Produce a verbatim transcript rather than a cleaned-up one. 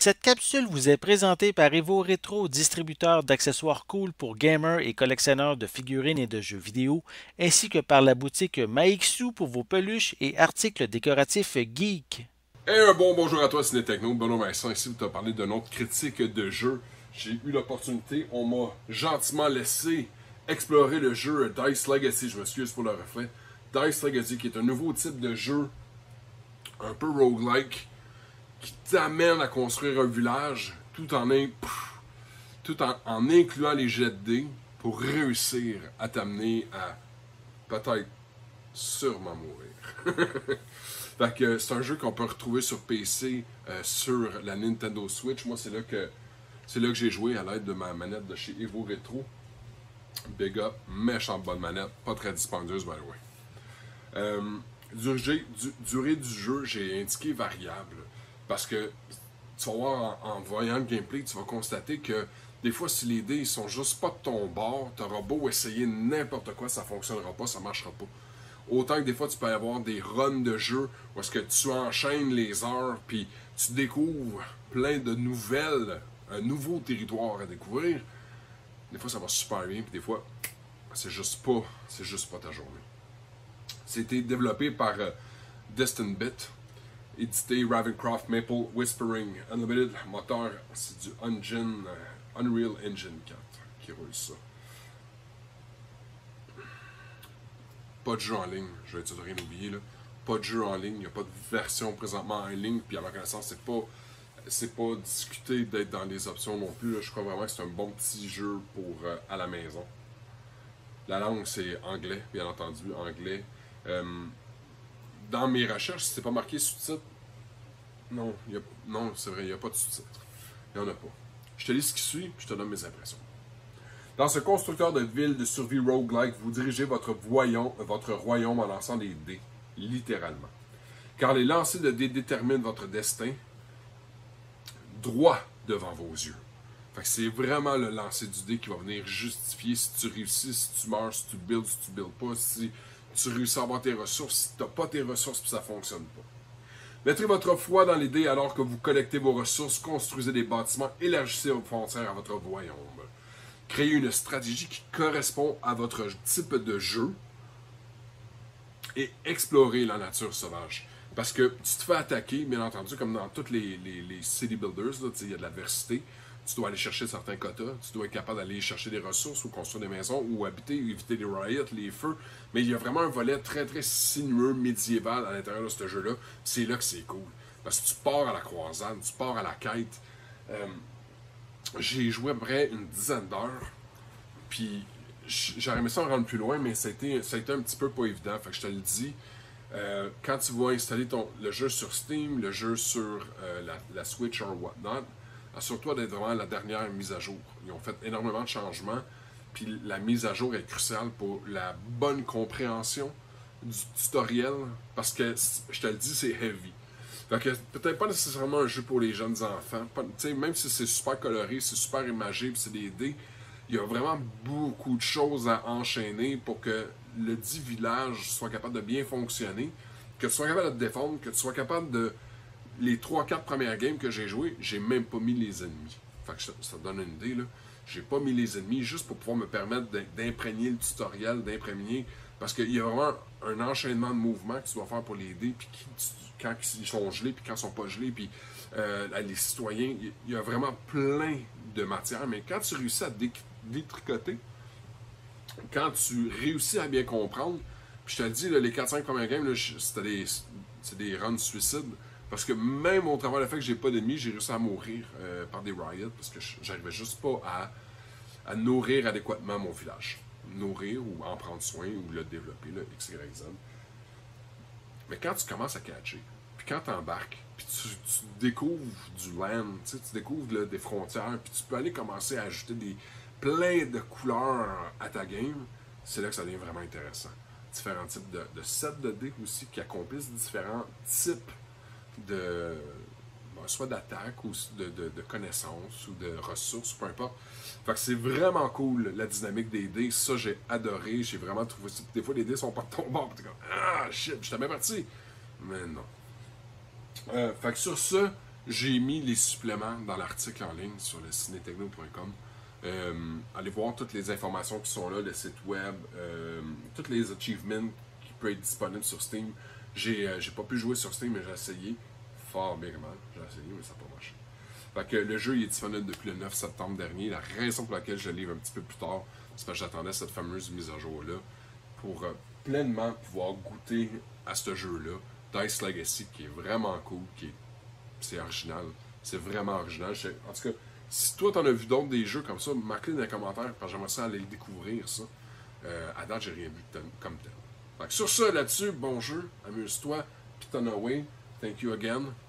Cette capsule vous est présentée par Evo Retro, distributeur d'accessoires cool pour gamers et collectionneurs de figurines et de jeux vidéo, ainsi que par la boutique Maixu pour vos peluches et articles décoratifs geek. Et un bon bonjour à toi, Ciné Techno. Benoît Vincent ici pour te parler d'un autre critique de jeu. J'ai eu l'opportunité, on m'a gentiment laissé explorer le jeu Dice Legacy, je m'excuse pour le reflet. Dice Legacy qui est un nouveau type de jeu un peu roguelike qui t'amène à construire un village tout en, in... tout en, en incluant les jets de dés pour réussir à t'amener à peut-être sûrement mourir. Fait que c'est un jeu qu'on peut retrouver sur P C, euh, sur la Nintendo Switch. Moi, c'est là que c'est là que j'ai joué à l'aide de ma manette de chez Evo Retro. Big up, méchante bonne manette, pas très dispendieuse, by the way. Euh, durée, du, durée du jeu, j'ai indiqué variable. Parce que tu vas voir, en, en voyant le gameplay, tu vas constater que des fois, si les dés ils sont juste pas de ton bord, t'auras beau essayer n'importe quoi, ça fonctionnera pas, ça marchera pas. Autant que des fois, tu peux avoir des runs de jeu où est-ce que tu enchaînes les heures, puis tu découvres plein de nouvelles, un nouveau territoire à découvrir. Des fois, ça va super bien, puis des fois, c'est juste pas, c'est juste pas ta journée. C'était développé par euh, Destin Bit, édité Ravencroft Maple Whispering Unlimited. Moteur, c'est du Engine, euh, Unreal Engine quatre qui roule ça. Pas de jeu en ligne, je vais essayer de rien oublier là. Pas de jeu en ligne, il n'y a pas de version présentement en ligne, puis à ma connaissance, c'est pas c'est pas discuté d'être dans les options non plus. Là. Je crois vraiment que c'est un bon petit jeu pour euh, à la maison. La langue c'est anglais, bien entendu, anglais. Euh, dans mes recherches, c'est pas marqué sous-titres. Non, y a, non, c'est vrai, il n'y a pas de sous-titres. Il n'y en a pas. Je te lis ce qui suit, puis je te donne mes impressions. Dans ce constructeur de ville de survie roguelike, vous dirigez votre, voyant, votre royaume en lançant des dés, littéralement. Car les lancers de dés déterminent votre destin droit devant vos yeux. Fait que c'est vraiment le lancer du dé qui va venir justifier si tu réussis, si tu meurs, si tu builds, si tu builds pas, si tu réussis à avoir tes ressources, si tu n'as pas tes ressources puis ça ne fonctionne pas. Mettrez votre foi dans les dés alors que vous collectez vos ressources, construisez des bâtiments, élargissez vos frontières à votre royaume. Créez une stratégie qui correspond à votre type de jeu et explorez la nature sauvage. Parce que tu te fais attaquer, bien entendu, comme dans tous les, les, les city builders, il y a de l'adversité. Tu dois aller chercher certains quotas, tu dois être capable d'aller chercher des ressources ou construire des maisons ou habiter, éviter les riots, les feux. Mais il y a vraiment un volet très très sinueux, médiéval à l'intérieur de ce jeu-là. C'est là que c'est cool. Parce que tu pars à la croisade, tu pars à la quête. Euh, J'ai joué à peu près une dizaine d'heures. Puis j'aurais aimé ça en rendre plus loin, mais ça a été, ça a été un petit peu pas évident. Fait que je te le dis. Euh, quand tu vas installer ton, le jeu sur Steam, le jeu sur euh, la, la Switch or whatnot, assure-toi d'être vraiment à la dernière mise à jour. Ils ont fait énormément de changements. Puis la mise à jour est cruciale pour la bonne compréhension du tutoriel. Parce que, je te le dis, c'est heavy. Fait que peut-être pas nécessairement un jeu pour les jeunes enfants. Pas, même si c'est super coloré, c'est super imagé, puis c'est des dés, il y a vraiment beaucoup de choses à enchaîner pour que le dit village soit capable de bien fonctionner, que tu sois capable de te défendre, que tu sois capable de... Les trois quatre premières games que j'ai jouées, j'ai même pas mis les ennemis. Fait que ça, ça te donne une idée, là. J'ai pas mis les ennemis juste pour pouvoir me permettre d'imprégner le tutoriel, d'imprégner... Parce qu'il y a vraiment un enchaînement de mouvements que tu dois faire pour les dés, puis quand ils sont gelés, puis quand ils sont pas gelés, puis euh, les citoyens, il y a vraiment plein de matière. Mais quand tu réussis à détricoter, quand tu réussis à bien comprendre, puis je te le dis, là, les quatre cinq premières games, c'était des, des runs suicides. Parce que même au travers du fait que j'ai pas d'ennemis, j'ai réussi à mourir euh, par des riots, parce que j'arrivais juste pas à, à nourrir adéquatement mon village. Nourrir ou en prendre soin ou le développer, là, X, Y, Z. Mais quand tu commences à catcher, puis quand tu embarques, puis tu, tu découvres du land, tu découvres là, des frontières, puis tu peux aller commencer à ajouter des plein de couleurs à ta game, c'est là que ça devient vraiment intéressant. Différents types de, de sets de dés aussi qui accomplissent différents types de ben, soit d'attaque ou de, de, de connaissances ou de ressources, peu importe. Fait que c'est vraiment cool la dynamique des dés. Ça, j'ai adoré. J'ai vraiment trouvé ça. Des fois, les dés sont pas de ton bord. T'es comme ah shit, j'étais bien parti. Mais non. Euh, fait que sur ce, j'ai mis les suppléments dans l'article en ligne sur le cinetechno point com. Euh, allez voir toutes les informations qui sont là, le site web, euh, tous les achievements qui peuvent être disponibles sur Steam. J'ai euh, j'ai pas pu jouer sur Steam, mais j'ai essayé. Fort bien mal. J'ai essayé, mais ça n'a pas marché. Fait que le jeu il est disponible depuis le neuf septembre dernier. La raison pour laquelle je le livre un petit peu plus tard, c'est parce que j'attendais cette fameuse mise à jour-là pour euh, pleinement pouvoir goûter à ce jeu-là. Dice Legacy, qui est vraiment cool, qui est c'est original. C'est vraiment original. En tout cas, si toi t'en as vu d'autres des jeux comme ça, marque-les dans les commentaires, parce que j'aimerais ça aller découvrir ça. Euh, à date, j'ai rien vu comme tel. Fait que sur ça, là-dessus, bon jeu, amuse-toi, puis ton away. Thank you again.